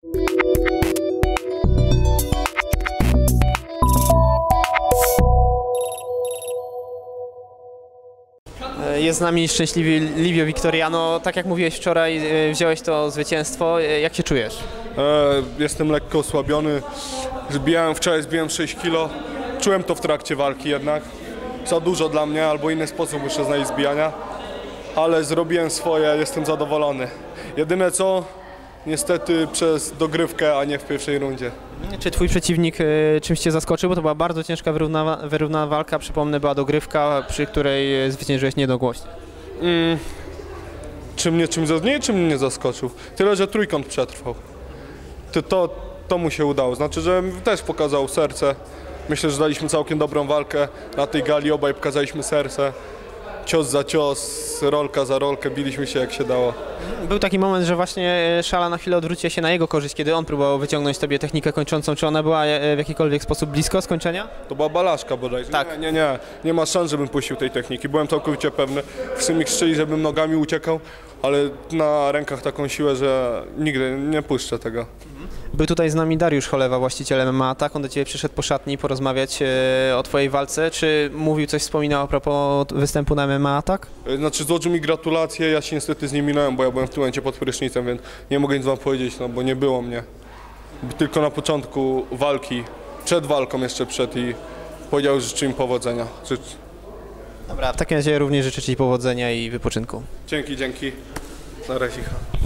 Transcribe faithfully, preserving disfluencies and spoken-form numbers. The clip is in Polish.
Jest z nami szczęśliwy Livio Victoriano. Tak jak mówiłeś wczoraj, wziąłeś to zwycięstwo. Jak się czujesz? E, jestem lekko osłabiony. Zbijałem wczoraj, zbiłem sześć kilo. Czułem to w trakcie walki jednak. Za dużo dla mnie, albo inny sposób muszę znaleźć zbijania. Ale zrobiłem swoje, jestem zadowolony. Jedyne co, niestety przez dogrywkę, a nie w pierwszej rundzie. Czy twój przeciwnik czymś cię zaskoczył? Bo to była bardzo ciężka, wyrównana, wyrównana walka. Przypomnę, była dogrywka, przy której zwyciężyłeś niedogłośnie. Mm, czy mnie czymś nie, czy mnie nie zaskoczył? Tyle, że trójkąt przetrwał. To, to, to mu się udało. Znaczy, że też pokazał serce. Myślę, że daliśmy całkiem dobrą walkę. Na tej gali obaj pokazaliśmy serce. Cios za cios, rolka za rolkę, biliśmy się jak się dało. Był taki moment, że właśnie szala na chwilę odwróciła się na jego korzyść, kiedy on próbował wyciągnąć tobie technikę kończącą. Czy ona była w jakikolwiek sposób blisko skończenia? To była balaszka bodajże. Tak. Nie, nie, nie. Nie ma szans, żebym puścił tej techniki. Byłem całkowicie pewny. W sumie strzeli, żebym nogami uciekał, ale na rękach taką siłę, że nigdy nie puszczę tego. Był tutaj z nami Dariusz Cholewa, właściciel M M A Attack. On do ciebie przyszedł po szatni porozmawiać e, o twojej walce. Czy mówił coś, wspominał a propos występu na M M A Attack? Znaczy złożył mi gratulacje, ja się niestety z nim minąłem, bo ja byłem w tym momencie pod prysznicem, więc nie mogę nic wam powiedzieć, no bo nie było mnie. Tylko na początku walki, przed walką jeszcze przed i powiedział, że życzę im powodzenia. Życz... Dobra, w takim razie również życzę ci powodzenia i wypoczynku. Dzięki, dzięki. Na razie.